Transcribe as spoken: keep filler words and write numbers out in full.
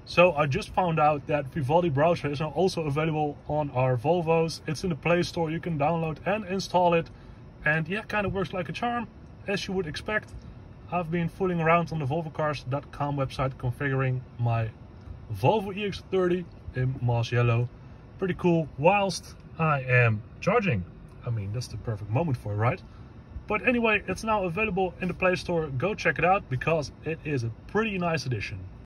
So I just found out that Vivaldi browser is now also available on our Volvos. It's in the Play Store, you can download and install it. And yeah, kind of works like a charm, as you would expect. I've been fooling around on the volvo cars dot com website configuring my Volvo E X thirty in moss yellow. Pretty cool, whilst I am charging. I mean, that's the perfect moment for it, right? But anyway, it's now available in the Play Store. Go check it out because it is a pretty nice addition.